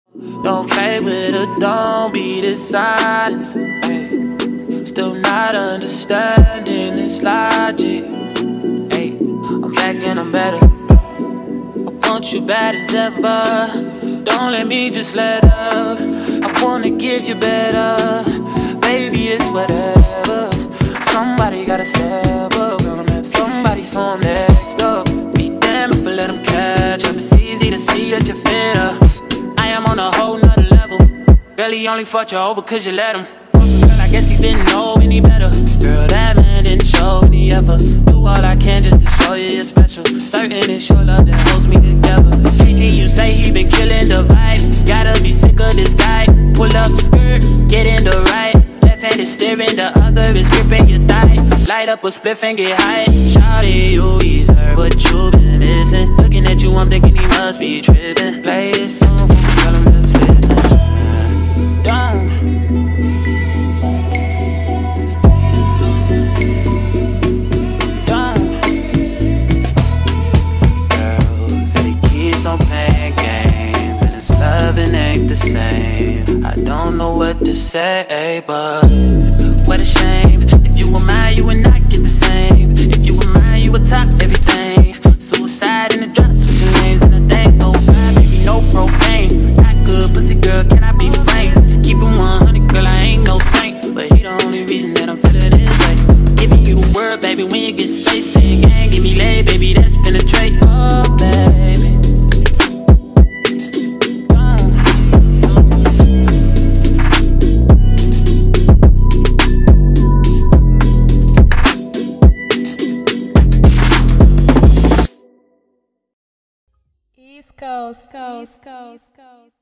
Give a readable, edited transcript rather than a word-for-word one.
Don't play with her, don't be dishonest. Ay, still not understanding this logic. Ay, I'm back and I'm better. I want you bad as ever. Don't let me just let up. I wanna give you better. Baby, it's whatever. Somebody gotta step up. Gonna let somebody so I'm next up. Be damn if I let them catch up. It's easy to see that you're fitter. I am on a whole nother level. Girl, he only fought you over cause you let him. Girl, I guess he didn't know any better. Girl, that man didn't show any ever. Do all I can just to show you you're special. Certain it's your love that holds me together. Lately you say he been killing the vibe. Gotta be sick of this guy. Pull up the skirt, get in the right. Left hand is steering, the other is gripping your thigh. Light up a spliff and get high. Shawty, you deserve what you been missing. Looking at you, I'm thinking he must be tripping. Play this song for me, tell him to listen. Don't. Play this song for me. Don't. Girl said he keeps on playing games, and his loving ain't the same. I don't know what to say, but what a shame. If you were mine, you would not get the same. If you were mine, you would top everything. Suicide in the drop, switching lanes in the thing. So fine, baby, no propane. Not good pussy, girl, can I be frank? Keep it 100, girl, I ain't no saint. But he the only reason that I'm feeling this way. Giving you the word, baby, when you get space. Play a game, give me lay, baby, that's penetrate. Oh, baby. East Coast, Coast, Coast, Coast.